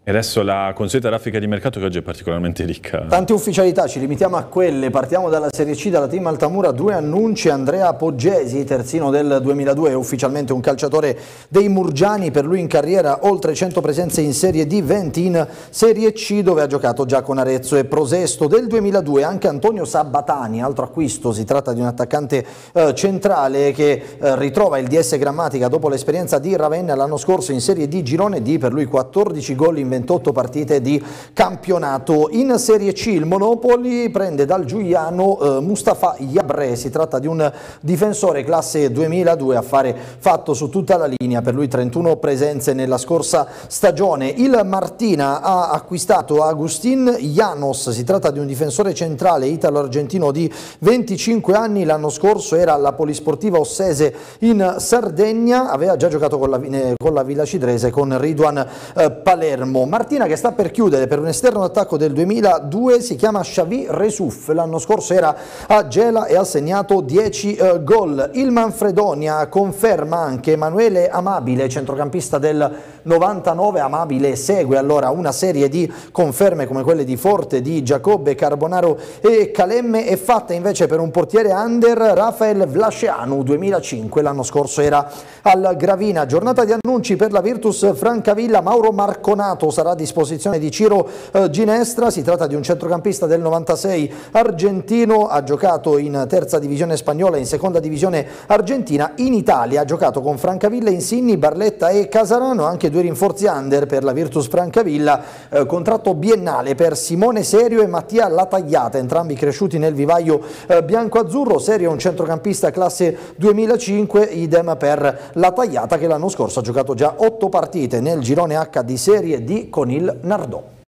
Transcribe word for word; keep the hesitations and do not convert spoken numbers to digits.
E adesso la consueta raffica di mercato che oggi è particolarmente ricca. Tante ufficialità, ci limitiamo a quelle. Partiamo dalla Serie C, dalla Team Altamura, due annunci. Andrea Poggesi, terzino del duemiladue, è ufficialmente un calciatore dei Murgiani, per lui in carriera oltre cento presenze in Serie D, venti in Serie C, dove ha giocato già con Arezzo e Prosesto. Del duemiladue anche Antonio Sabatani, altro acquisto, si tratta di un attaccante eh, centrale che eh, ritrova il D S Grammatica dopo l'esperienza di Ravenna l'anno scorso in Serie D, girone D, per lui quattordici gol in ventotto partite di campionato. In Serie C il Monopoli prende dal Giuliano eh, Mustafa Yabre, si tratta di un difensore classe duemiladue, affare fatto su tutta la linea, per lui trentuno presenze nella scorsa stagione. Il Martina ha acquistato Agustin Janos, si tratta di un difensore centrale italo-argentino di venticinque anni, l'anno scorso era alla Polisportiva Ossese in Sardegna, aveva già giocato con la, eh, con la Villa Cidrese, con Ridwan eh, Palermo. Martina che sta per chiudere per un esterno attacco del duemiladue, si chiama Xavi Resuf, l'anno scorso era a Gela e ha segnato dieci eh, gol. Il Manfredonia conferma anche Emanuele Amabile, centrocampista del novantanove. Amabile segue allora una serie di conferme come quelle di Forte, di Giacobbe, Carbonaro e Calemme, è fatta invece per un portiere under, Rafael Vlaceanu, duemilacinque, l'anno scorso era al Gravina. Giornata di annunci per la Virtus Francavilla, Mauro Marconato sarà a disposizione di Ciro eh, Ginestra, si tratta di un centrocampista del novantasei argentino, ha giocato in terza divisione spagnola e in seconda divisione argentina. In Italia ha giocato con Francavilla, Insigni, Barletta e Casarano, anche due rinforzi under per la Virtus Francavilla, eh, contratto biennale per Simone Serio e Mattia Latagliata, entrambi cresciuti nel vivaio eh, bianco-azzurro. Serio è un centrocampista classe duemilacinque, idem per Latagliata che l'anno scorso ha giocato già otto partite nel girone H di Serie D con il Nardò.